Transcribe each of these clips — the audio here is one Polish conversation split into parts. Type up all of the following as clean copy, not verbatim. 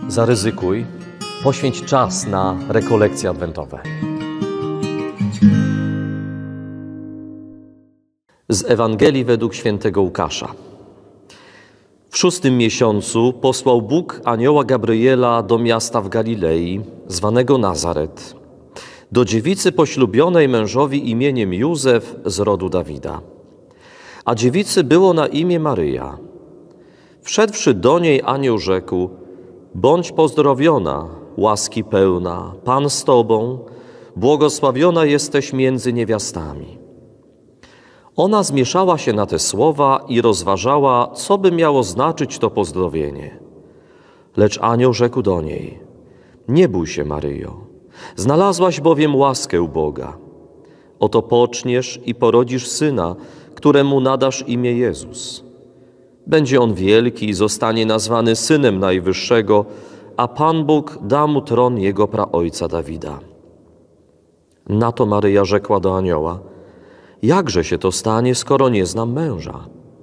Zaryzykuj, poświęć czas na rekolekcje adwentowe. Z Ewangelii według świętego Łukasza. W 6. miesiącu posłał Bóg anioła Gabriela do miasta w Galilei, zwanego Nazaret, do dziewicy poślubionej mężowi imieniem Józef z rodu Dawida. A dziewicy było na imię Maryja. Wszedłszy do niej, anioł rzekł: bądź pozdrowiona, łaski pełna, Pan z Tobą, błogosławiona jesteś między niewiastami. Ona zmieszała się na te słowa i rozważała, co by miało znaczyć to pozdrowienie. Lecz anioł rzekł do niej: nie bój się, Maryjo, znalazłaś bowiem łaskę u Boga. Oto poczniesz i porodzisz syna, któremu nadasz imię Jezus. Będzie on wielki i zostanie nazwany Synem Najwyższego, a Pan Bóg da mu tron jego praojca Dawida. Na to Maryja rzekła do anioła: jakże się to stanie, skoro nie znam męża?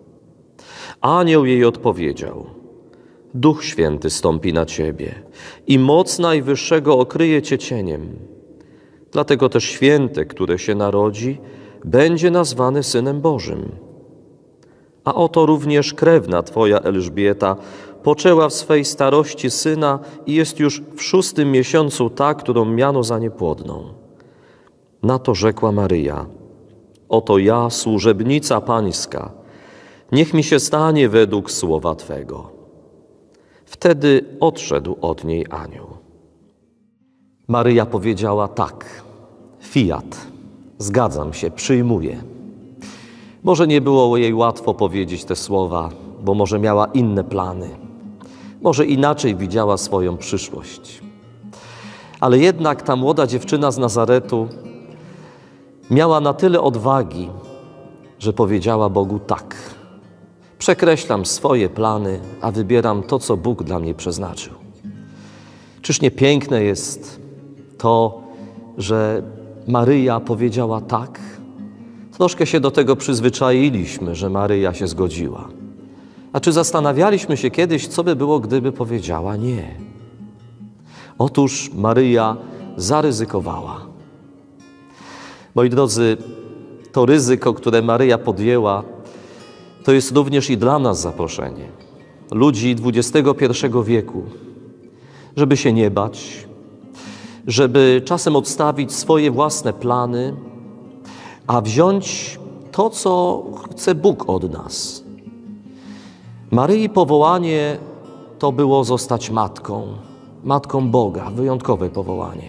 Anioł jej odpowiedział: Duch Święty stąpi na ciebie i moc Najwyższego okryje cię cieniem. Dlatego też święte, które się narodzi, będzie nazwany Synem Bożym. A oto również krewna twoja Elżbieta poczęła w swej starości syna i jest już w 6. miesiącu ta, którą miano za niepłodną. Na to rzekła Maryja: oto ja, służebnica Pańska, niech mi się stanie według słowa Twego. Wtedy odszedł od niej anioł. Maryja powiedziała: tak, fiat, zgadzam się, przyjmuję. Może nie było jej łatwo powiedzieć te słowa, bo może miała inne plany. Może inaczej widziała swoją przyszłość. Ale jednak ta młoda dziewczyna z Nazaretu miała na tyle odwagi, że powiedziała Bogu tak. Przekreślam swoje plany, a wybieram to, co Bóg dla mnie przeznaczył. Czyż nie piękne jest to, że Maryja powiedziała tak? Troszkę się do tego przyzwyczailiśmy, że Maryja się zgodziła. A czy zastanawialiśmy się kiedyś, co by było, gdyby powiedziała nie? Otóż Maryja zaryzykowała. Moi drodzy, to ryzyko, które Maryja podjęła, to jest również i dla nas zaproszenie. Ludzi XXI wieku, żeby się nie bać, żeby czasem odstawić swoje własne plany, a wziąć to, co chce Bóg od nas. Maryi powołanie to było zostać matką Boga, wyjątkowe powołanie.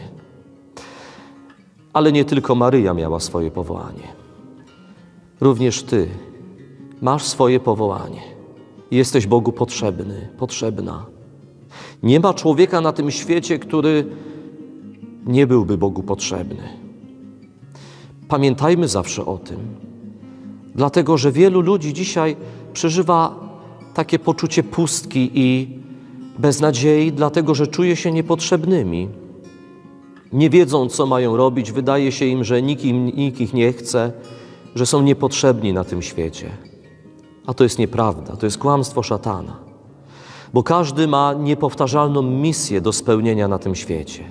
Ale nie tylko Maryja miała swoje powołanie. Również Ty masz swoje powołanie. Jesteś Bogu potrzebny, potrzebna. Nie ma człowieka na tym świecie, który nie byłby Bogu potrzebny. Pamiętajmy zawsze o tym, dlatego że wielu ludzi dzisiaj przeżywa takie poczucie pustki i beznadziei, dlatego że czuje się niepotrzebnymi. Nie wiedzą, co mają robić, wydaje się im, że nikt ich nie chce, że są niepotrzebni na tym świecie. A to jest nieprawda, to jest kłamstwo szatana, bo każdy ma niepowtarzalną misję do spełnienia na tym świecie.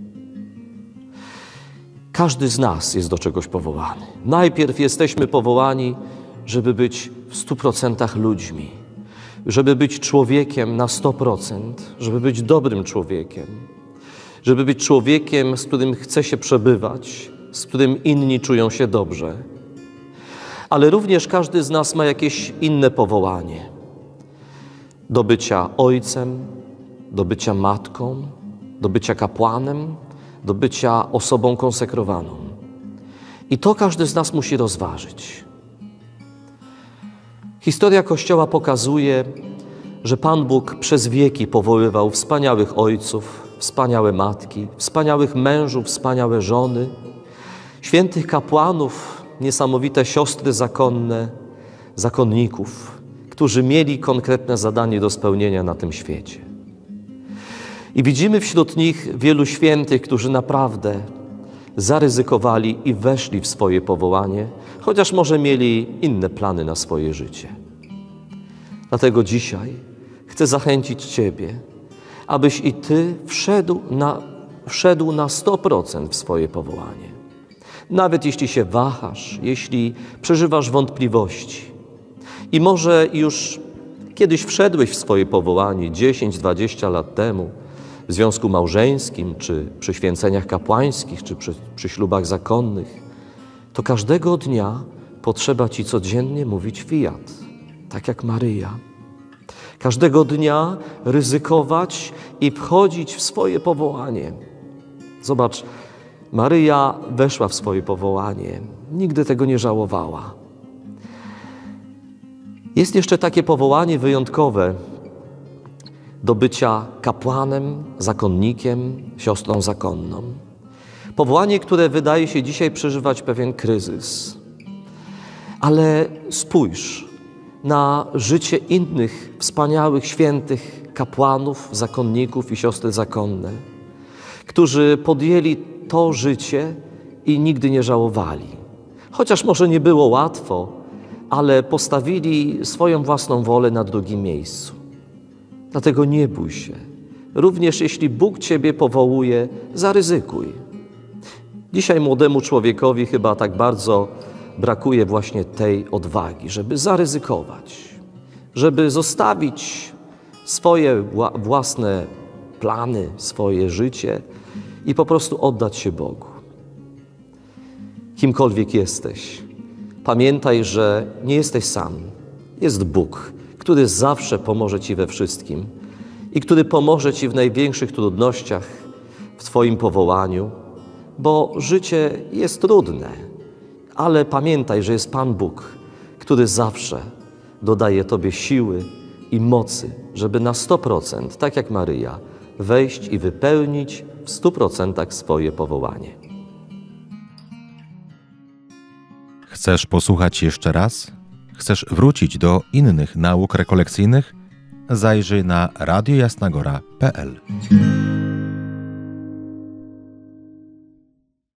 Każdy z nas jest do czegoś powołany. Najpierw jesteśmy powołani, żeby być w 100% ludźmi, żeby być człowiekiem na 100%, żeby być dobrym człowiekiem, żeby być człowiekiem, z którym chce się przebywać, z którym inni czują się dobrze. Ale również każdy z nas ma jakieś inne powołanie. Do bycia ojcem, do bycia matką, do bycia kapłanem, do bycia osobą konsekrowaną. I to każdy z nas musi rozważyć. Historia Kościoła pokazuje, że Pan Bóg przez wieki powoływał wspaniałych ojców, wspaniałe matki, wspaniałych mężów, wspaniałe żony, świętych kapłanów, niesamowite siostry zakonne, zakonników, którzy mieli konkretne zadanie do spełnienia na tym świecie. I widzimy wśród nich wielu świętych, którzy naprawdę zaryzykowali i weszli w swoje powołanie, chociaż może mieli inne plany na swoje życie. Dlatego dzisiaj chcę zachęcić Ciebie, abyś i Ty wszedł na 100% w swoje powołanie. Nawet jeśli się wahasz, jeśli przeżywasz wątpliwości i może już kiedyś wszedłeś w swoje powołanie 10-20 lat temu w związku małżeńskim, czy przy święceniach kapłańskich, czy przy ślubach zakonnych, to każdego dnia potrzeba Ci codziennie mówić fiat, tak jak Maryja. Każdego dnia ryzykować i wchodzić w swoje powołanie. Zobacz, Maryja weszła w swoje powołanie, nigdy tego nie żałowała. Jest jeszcze takie powołanie wyjątkowe do bycia kapłanem, zakonnikiem, siostrą zakonną. Powołanie, które wydaje się dzisiaj przeżywać pewien kryzys. Ale spójrz na życie innych wspaniałych, świętych kapłanów, zakonników i siostry zakonne, którzy podjęli to życie i nigdy nie żałowali. Chociaż może nie było łatwo, ale postawili swoją własną wolę na drugim miejscu. Dlatego nie bój się. Również jeśli Bóg Ciebie powołuje, zaryzykuj. Dzisiaj młodemu człowiekowi chyba tak bardzo brakuje właśnie tej odwagi, żeby zaryzykować, żeby zostawić swoje własne plany, swoje życie i po prostu oddać się Bogu. Kimkolwiek jesteś, pamiętaj, że nie jesteś sam. Jest Bóg, który zawsze pomoże Ci we wszystkim i który pomoże Ci w największych trudnościach w Twoim powołaniu, bo życie jest trudne, ale pamiętaj, że jest Pan Bóg, który zawsze dodaje Tobie siły i mocy, żeby na 100%, tak jak Maryja, wejść i wypełnić w 100% swoje powołanie. Chcesz posłuchać jeszcze raz? Chcesz wrócić do innych nauk rekolekcyjnych? Zajrzyj na radiojasnagora.pl.